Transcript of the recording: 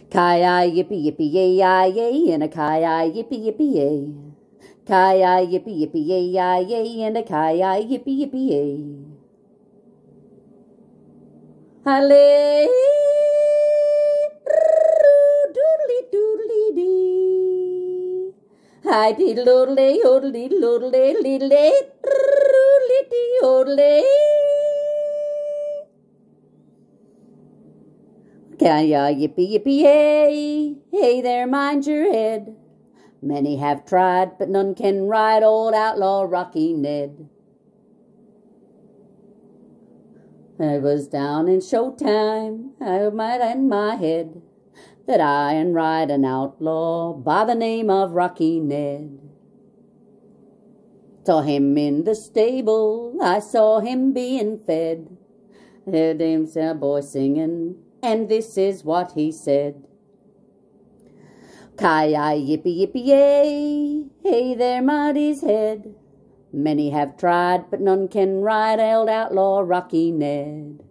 Ki-yi, yippee, yippee, yay, yay, yay, and a ki-yi, yippee, yippee, yay. Ki-yi, yippee, yippee, yay, yay, yay, and a ki-yi, yippee, yippee, yay. Hallelujah, doodly, doodly, dee. Hi, diddle-doodle, yodelie, doodle, diddle, doodly, yodelie. Ki-yi, yippee, yippee, yay. Hey there, mind your head. Many have tried, but none can ride old outlaw Rocky Ned. I was down in showtime, I might in my head that I and ride an outlaw by the name of Rocky Ned. Saw him in the stable, I saw him being fed. Heard him a boy singing, and this is what he said. Ki-yi, yippee, yippee, yay, hey there, mighty's head. Many have tried, but none can ride old outlaw Rocky Ned.